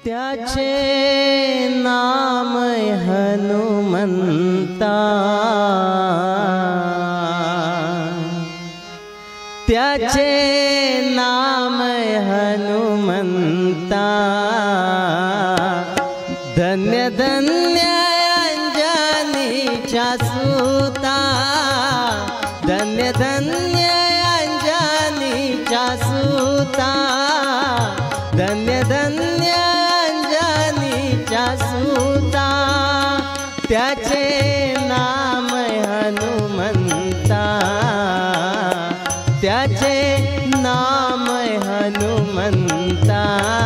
त्याचे नाम हनुमंता, त्याचे नाम हनुमंता। धन्य धन्य अंजनीच्या सुता, धन्य धन्य अंजनीच्या सुता, धन्य धन्य अंजनीच्या सुता। त्याचे नाम हनुमंता, त्याचे नाम हनुमंता।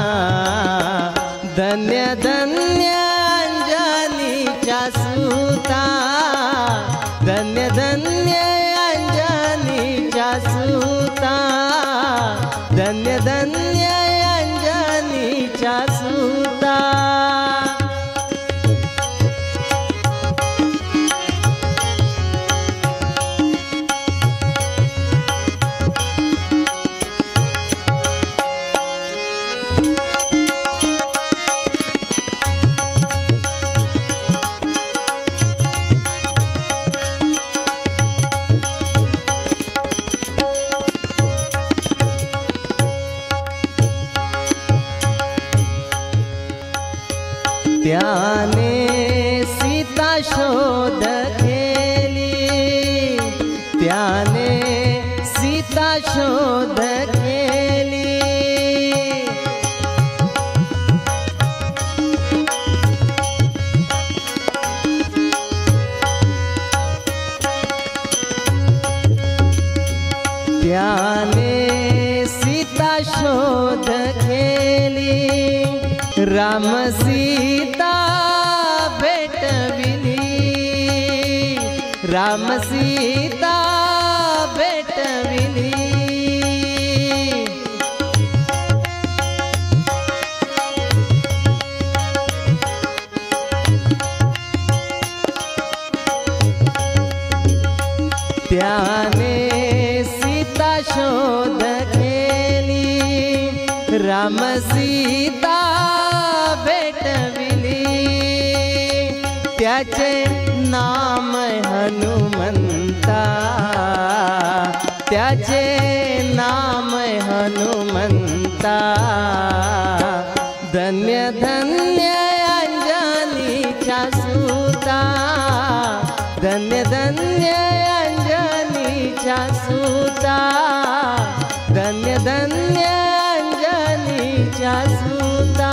धन्य धन्य अंजनीच्या सुता, धन्य धन्य अंजनीच्या सुता, धन्य धन्य अंजनीच्या सुता। त्याने सीता शोध केली, त्याने सीता शोध केली। त्याने सीता शोध केली, राम सीता भेटविली, राम सीता भेटविली। त्याने सीता शोध केली, राम सीता भेटविली। त्याचे नाम हनुमंता, त्याचे नाम हनुमंता। धन्य धन्य अंजनीच्या सुता, धन्य धन्य अंजनीच्या सुता, धन्य धन्य अंजनीच्या सुता।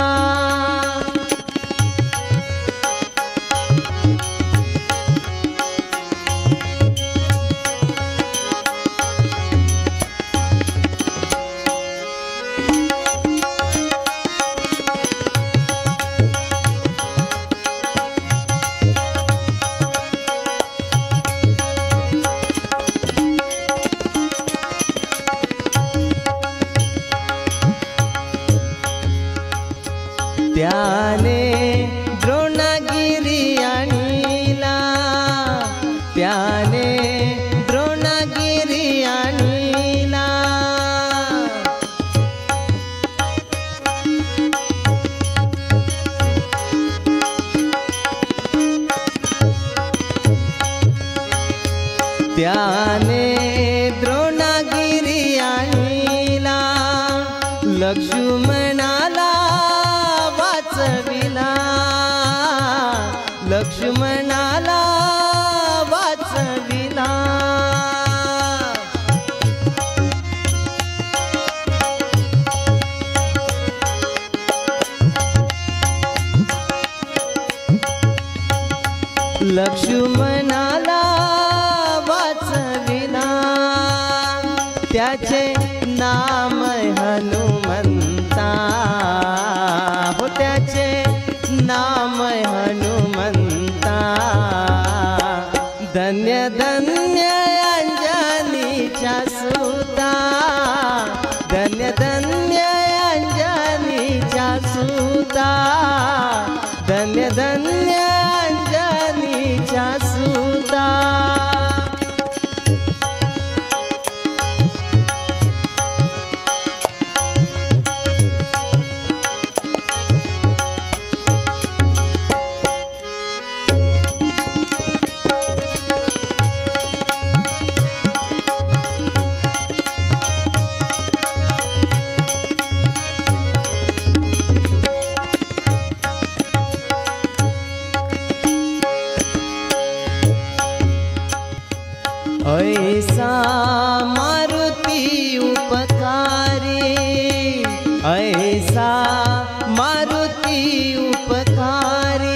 त्याने द्रोणागिरी आणिला, त्याने द्रोणागिरी आणिला। त्याने द्रोणागिरी आणिला, लक्ष्मणाला वाचविला, लक्ष्मणाला वाचविला। लक्ष्मणाला वाचविला। त्याचे नाम हनुमंता, हो त्याचे नाम हनुमंता। धन्य धन्य अंजनीच्या सुता, धन्य धन्य अंजनीच्या सुता, धन्य धन्य अंजनीच्या सुता। उपकारी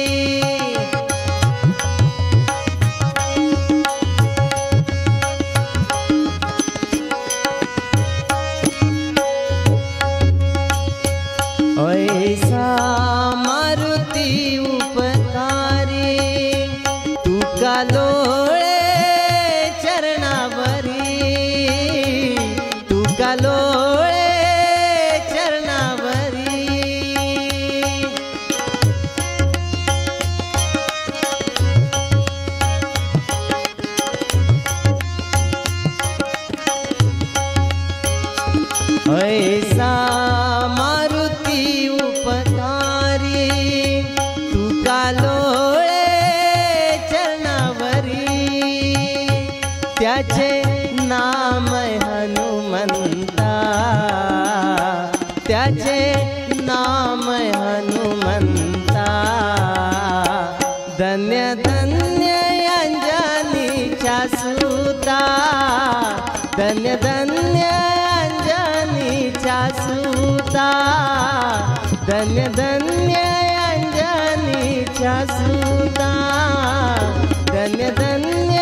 ऐसा मारुती उपकारी तुका लोळे चरणावरी तुका लोळे चरणावरी ऐसा मारुती उपकारी तुका लोळे चरणावरी त्याचे नाम हनुमंता त्याचे नाम हनुमंता धन्य धन्य अंजनीच्या सुता धन्य धन्य अंजनीच्या सुता धन्य धन्य अंजनीच्या सुता धन्य धन्य